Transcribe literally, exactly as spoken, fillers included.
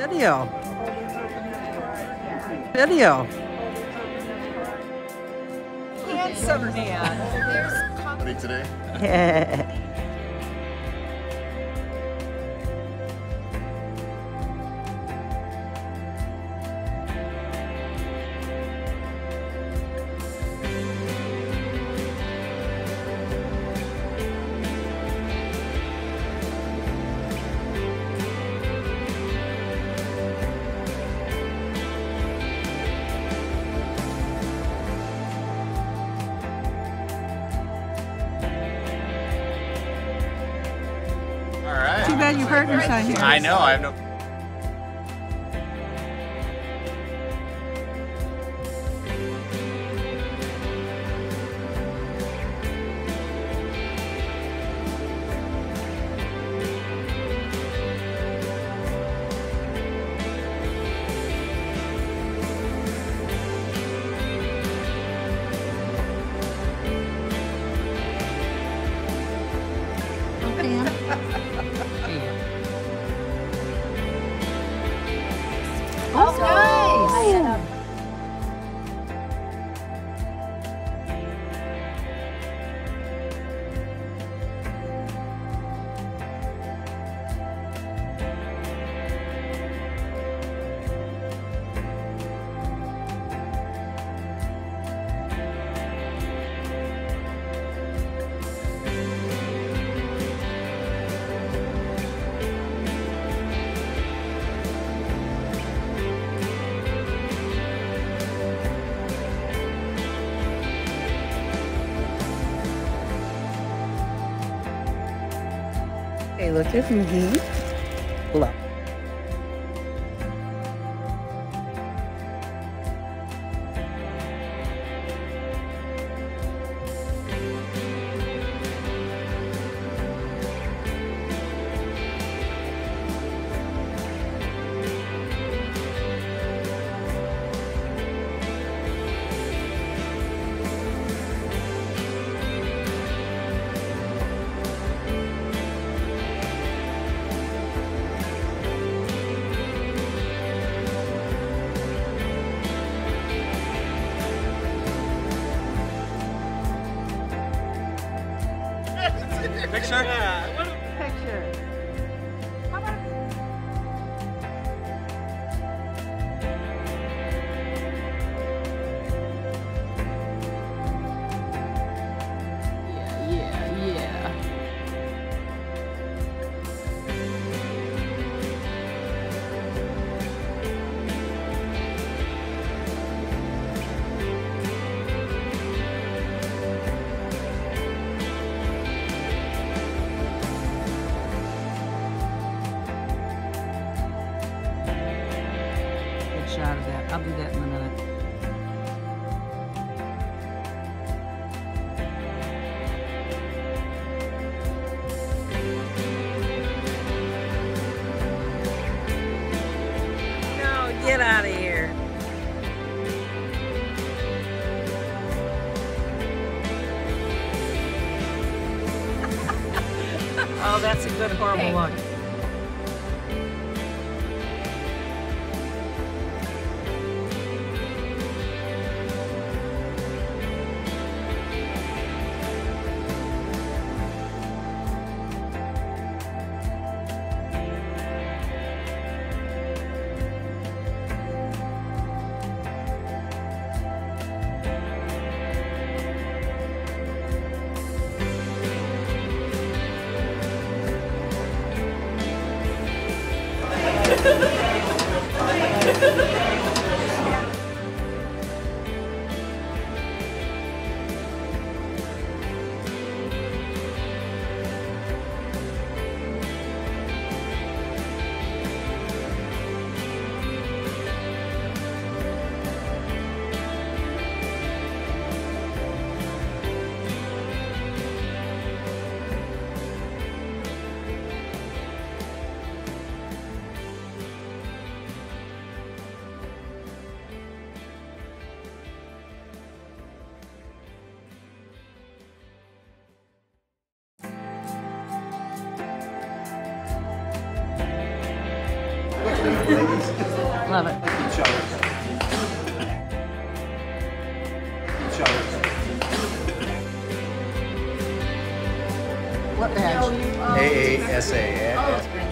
Video. Video. Handsome man. Ready today? Yeah. Too bad you hurt your son here. I know, I have no... Oh, nice! Okay, look at me. Look. Picture? Yeah. Picture. How about Yeah, yeah, yeah. Good shot of that. I'll do that in a minute. No, get out of here. Oh, that's a good horrible Hey. look. Love it. What badge? A A S A.